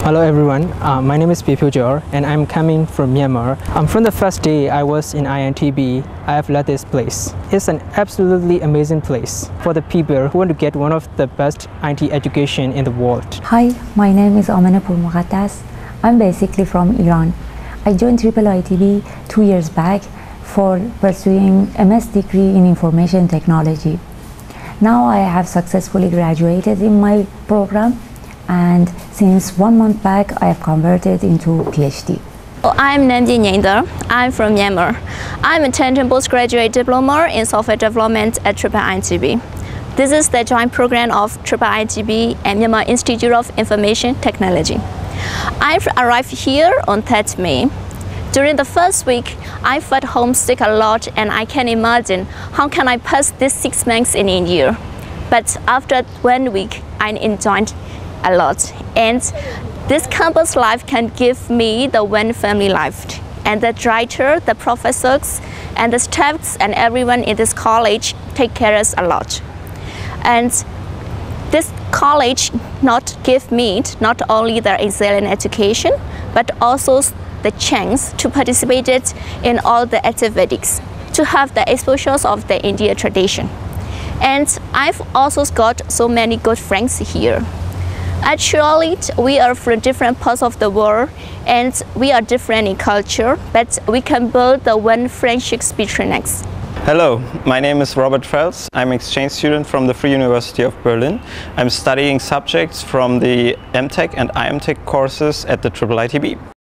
Hello everyone, my name is Pipil Jor and I'm coming from Myanmar. From the first day I was in INTB, I have loved this place. It's an absolutely amazing place for the people who want to get one of the best IT education in the world. Hi, my name is Amanapur Muqaddas. I'm basically from Iran. I joined IIITB 2 years back for pursuing MS degree in information technology. Now I have successfully graduated in my program, and since 1 month back I have converted into PhD. I'm Namdi Nyender. I'm from Myanmar. I'm attending postgraduate diploma in software development at IIITB. This is the joint program of IIITB and Myanmar Institute of Information Technology. I've arrived here on 3rd May. During the first week, I felt homesick a lot, and I can imagine how can I pass these 6 months in India. But after 1 week, I enjoyed a lot, and this campus life can give me the one family life, and the director, the professors, and the staffs, and everyone in this college take care of us a lot. And this college not give me not only the excellent education, but also the chance to participate in all the activities, to have the exposures of the Indian tradition. And I've also got so many good friends here. Actually, we are from different parts of the world, and we are different in culture, but we can build the one friendship between us. Hello, my name is Robert Fels. I'm an exchange student from the Free University of Berlin. I'm studying subjects from the MTech and IMTech courses at the IIITB.